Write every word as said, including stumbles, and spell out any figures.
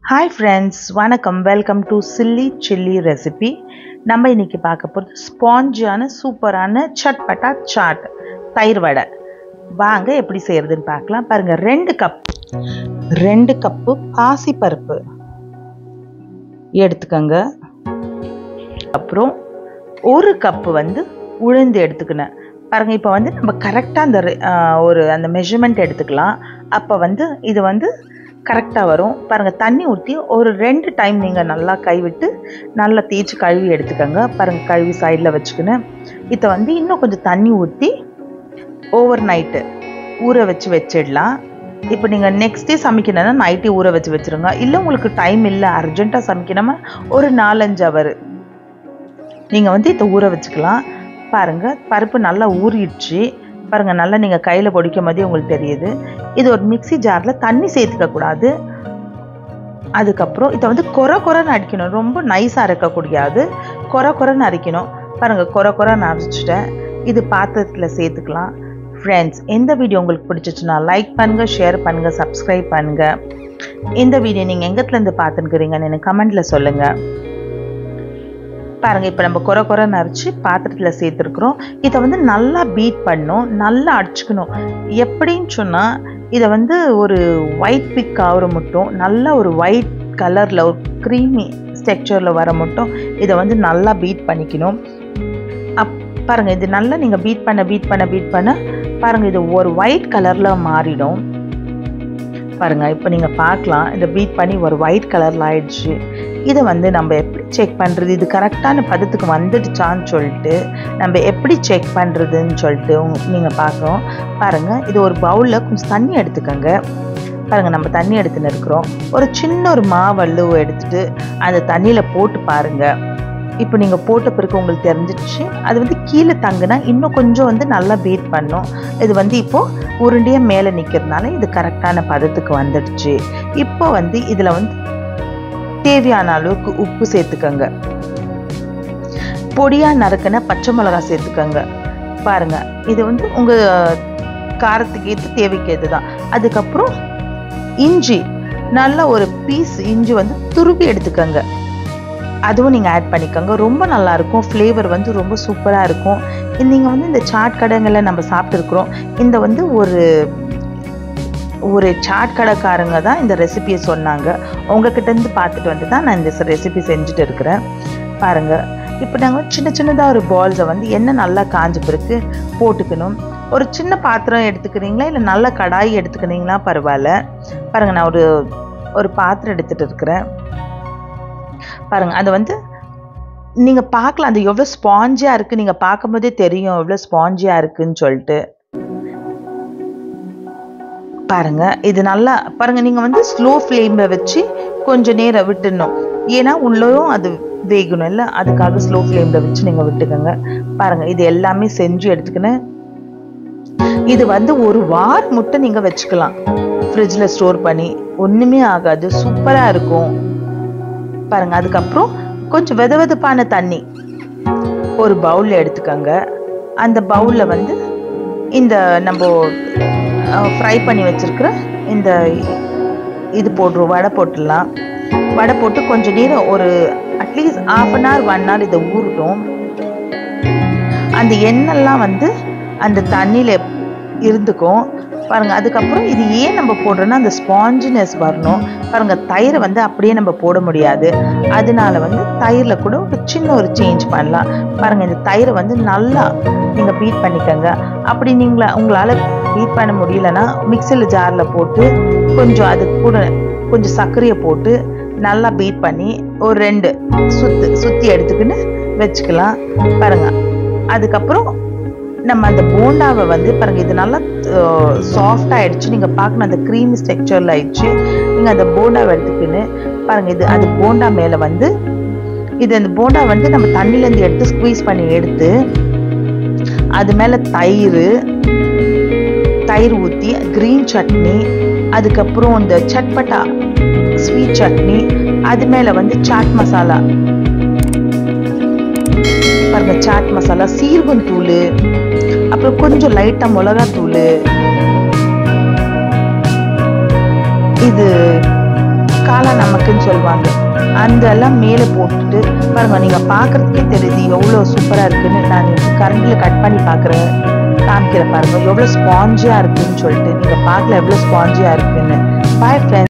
Hi friends, வணக்கம். Welcome to chilli chilli recipe. நம்ம இன்னைக்கு பார்க்க போகிறது ஸ்பாஞ்சான சூப்பரான சட்பட்டா சாட் தயிர் வடை. வாங்க எப்படி செய்யறதுன்னு பார்க்கலாம். பாருங்க, ரெண்டு கப் ரெண்டு கப்பு பாசி பருப்பு எடுத்துக்கங்க. அப்புறம் ஒரு கப்பு வந்து உளுந்து எடுத்துக்கினேன். பாருங்க, இப்போ வந்து நம்ம கரெக்டாக அந்த ஒரு அந்த மெஷர்மெண்ட் எடுத்துக்கலாம். அப்போ வந்து இது வந்து கரெக்டாக வரும். பாருங்கள், தண்ணி ஊற்றி ஒரு ரெண்டு டைம் நீங்கள் நல்லா கைவிட்டு நல்லா தேய்ச்சி கழுவி எடுத்துக்கோங்க. பாருங்கள், கழுவி சைடில் வச்சுக்கின்னு இதை வந்து இன்னும் கொஞ்சம் தண்ணி ஊற்றி ஓவர் நைட்டு ஊற வச்சு வச்சிடலாம். இப்போ நீங்கள் நெக்ஸ்ட் டே சமைக்கணும்னா நைட்டே ஊற வச்சு வச்சுருங்க. இல்லை உங்களுக்கு டைம் இல்லை, அர்ஜென்ட்டாக சமைக்கணுமா ஒரு நாலஞ்சு அவர் நீங்கள் வந்து இதை ஊற வச்சுக்கலாம். பாருங்கள், பருப்பு நல்லா ஊறிடுச்சு. பாருங்கள், நல்லா நீங்கள் கையில் பொடிக்கும் போதே உங்களுக்கு தெரியுது. இது ஒரு மிக்சி ஜாரில் தண்ணி சேர்த்துக்கக்கூடாது. அதுக்கப்புறம் இதை வந்து கொர கொரன்னு அரைக்கணும். ரொம்ப நைஸாக அரைக்கக்கூடாது, கொர கொரன்னு அரைக்கணும். பாருங்கள், கொர கொரன்னு அரைச்சிட்டேன். இது பாத்திரத்தில் சேர்த்துக்கலாம். ஃப்ரெண்ட்ஸ், இந்த வீடியோ உங்களுக்கு பிடிச்சிச்சுன்னா லைக் பண்ணுங்கள், ஷேர் பண்ணுங்கள், சப்ஸ்கிரைப் பண்ணுங்கள். இந்த வீடியோ நீங்கள் எங்கத்துலேருந்து பார்த்துக்கிறீங்கன்னு எனக்கு கமெண்டில் சொல்லுங்கள். பாருங்கள், இப்போ நம்ம கொர கொரன்னு அரைச்சி பாத்திரத்தில் சேர்த்துருக்குறோம். இதை வந்து நல்லா பீட் பண்ணணும், நல்லா அடிச்சுக்கணும். எப்படின்னு சொன்னால், இதை வந்து ஒரு ஒயிட் பிக் ஆகிற மட்டும், நல்லா ஒரு ஒயிட் கலரில் ஒரு க்ரீமி ஸ்ட்ரக்சரில் வர மட்டும் இதை வந்து நல்லா பீட் பண்ணிக்கணும். அப் பாருங்கள், இது நல்லா நீங்கள் பீட் பண்ண பீட் பண்ண பீட் பண்ண பாருங்கள், இது ஒரு ஒயிட் கலரில் மாறிடும். பாருங்கள், இப்போ நீங்கள் பார்க்கலாம், இதை பீட் பண்ணி ஒரு ஒயிட் கலரில் ஆயிடுச்சு. இதை வந்து நம்ம எப்படி செக் பண்ணுறது, இது கரெக்டான பதத்துக்கு வந்துடுச்சான்னு சொல்லிட்டு நம்ம எப்படி செக் பண்ணுறதுன்னு சொல்லிட்டு நீங்கள் பார்க்கணும். பாருங்கள், இது ஒரு பவுலில் கொஞ்சம் தண்ணி எடுத்துக்கோங்க. பாருங்கள், நம்ம தண்ணி எடுத்துன்னு இருக்கிறோம். ஒரு சின்ன ஒரு மாவல்லு எடுத்துகிட்டு அந்த தண்ணியில் போட்டு பாருங்கள். இப்போ நீங்கள் போட்ட பிறகு உங்களுக்கு தெரிஞ்சிடுச்சு. அது வந்து கீழே தங்குனா இன்னும் கொஞ்சம் வந்து நல்லா பீட் பண்ணும். இது வந்து இப்போது உருண்டையாக மேலே நிற்கிறதுனால இது கரெக்டான பதத்துக்கு வந்துடுச்சு. இப்போ வந்து இதில் வந்து தேவையான அளவுக்கு உப்பு சேர்த்துக்கங்க. பொடியாக நறுக்கின பச்சை மிளகா சேர்த்துக்கங்க. பாருங்க, இது வந்து உங்கள் காரத்துக்கு ஏற்ற தேவைக்கு ஏற்று தான். அதுக்கப்புறம் இஞ்சி, நல்ல ஒரு பீஸ் இஞ்சி வந்து துருவி எடுத்துக்கங்க. அதுவும் நீங்கள் ஆட் பண்ணிக்கோங்க. ரொம்ப நல்லாயிருக்கும், ஃப்ளேவர் வந்து ரொம்ப சூப்பராக இருக்கும். நீங்கள் வந்து இந்த சாட் கடைங்களில் நம்ம சாப்பிட்ருக்குறோம். இந்த வந்து ஒரு ஒரு சாட் கடைக்காரங்க தான் இந்த ரெசிபியை சொன்னாங்க. உங்ககிட்டேருந்து பார்த்துட்டு வந்து தான் நான் இந்த ரெசிபி செஞ்சுட்டு இருக்கிறேன். பாருங்கள், இப்போ நாங்கள் சின்ன சின்னதாக ஒரு பால்ஸை வந்து எண்ணெய் நல்லா காஞ்ச பிறகு போட்டுக்கணும். ஒரு சின்ன பாத்திரம் எடுத்துக்கிறீங்களா இல்லை நல்ல கடாய் எடுத்துக்கிறீங்களா பரவாயில்ல. பாருங்கள், நான் ஒரு ஒரு பாத்திரம் எடுத்துகிட்டு இருக்கிறேன். பாருங்கள், அது வந்து நீங்கள் பார்க்கலாம், அது எவ்வளோ ஸ்பாஞ்சியாக இருக்குது. நீங்கள் பார்க்கும்போதே தெரியும் எவ்வளோ ஸ்பாஞ்சியாக இருக்குதுன்னு சொல்லிட்டு. பாருங்கள், இது நல்லா பாருங்கள், நீங்கள் வந்து ஸ்லோ ஃப்ளேமில் வச்சு கொஞ்சம் நேரம் விட்டுடணும். ஏன்னா உள்ளேயும் அது வேகணும் இல்லை, அதுக்காக ஸ்லோ ஃப்ளேமில் வச்சு நீங்கள் விட்டுக்கோங்க. பாருங்கள், இது எல்லாமே செஞ்சு எடுத்துக்கினேன். இது வந்து ஒரு வாரம் மட்டும் நீங்கள் வச்சுக்கலாம் ஃப்ரிட்ஜில் ஸ்டோர் பண்ணி, ஒன்றுமே ஆகாது, சூப்பராக இருக்கும். பாருங்கள், அதுக்கப்புறம் கொஞ்சம் வெத வெதப்பான தண்ணி ஒரு பவுலில் எடுத்துக்கோங்க. அந்த பவுலில் வந்து இந்த நம்ம ஃப்ரை பண்ணி வச்சுருக்கிற இந்த இது போட்டுருவோம். வடை போட்டுடலாம். வடை போட்டு கொஞ்சம் நேரம் ஒரு at least half an hour one hour இதை ஊறட்டும். அந்த எண்ணெய்லாம் வந்து அந்த தண்ணியில் இருந்துக்கும். பாருங்கள், அதுக்கப்புறம் இது ஏன் நம்ம போடுறோன்னா அந்த ஸ்பாஞ்சினஸ் வரணும். பாருங்கள், தயிரை வந்து அப்படியே நம்ம போட முடியாது. அதனால வந்து தயிரில் கூட ஒரு சின்ன ஒரு சேஞ்ச் பண்ணலாம். பாருங்கள், இந்த தயிரை வந்து நல்லா நீங்கள் பீட் பண்ணிக்கோங்க. அப்படி நீங்கள உங்களால் பீட் பண்ண முடியலன்னா மிக்சியில் ஜாரில் போட்டு கொஞ்சம் அது கூட கொஞ்சம் சர்க்கரையை போட்டு நல்லா பீட் பண்ணி ஒரு ரெண்டு சுத்து சுற்றி எடுத்துக்கின்னு வச்சுக்கலாம். பாருங்கள், அதுக்கப்புறம் நம்ம அந்த போண்டாவை வந்து பாருங்கள், இது நல்லா சாஃப்ட் ஆகிடுச்சு. நீங்கள் பார்க்கணும், அந்த க்ரீமி ஸ்ட்ரக்சரில் ஆயிடுச்சு. நீங்கள் அந்த போண்டாவை எடுத்துக்கின்னு பாருங்கள், இது அது போண்டா மேலே வந்து இது அந்த போண்டா வந்து நம்ம தண்ணியிலேருந்து எடுத்து ஸ்குவீஸ் பண்ணி எடுத்து அது மேலே தயிர் தயிர் ஊற்றி க்ரீன் சட்னி, அதுக்கப்புறம் இந்த சட்பட்டா ஸ்வீட் சட்னி, அது மேலே வந்து சாட் மசாலா பாருங்க, சாட் மசாலா, சீரகம் தூள், அப்புறம் கொஞ்சம் லைட்டாக மிளகா தூள், இது காளான் நமக்கு இருக்குன்னு சொல்லுவாங்க, அந்த எல்லாம் மேலே போட்டுட்டு பாருங்க, நீங்க பார்க்கறதுக்கே தெரியுது எவ்வளோ சூப்பரா இருக்குன்னு. நான் கரண்டில் கட் பண்ணி பார்க்குறேன், காமிக்கிறேன் பாருங்க எவ்வளோ ஸ்பாஞ்சியா இருக்குன்னு சொல்லிட்டு. நீங்க பார்க்கல எவ்வளோ ஸ்பாஞ்சியா இருக்குன்னு. Bye friends.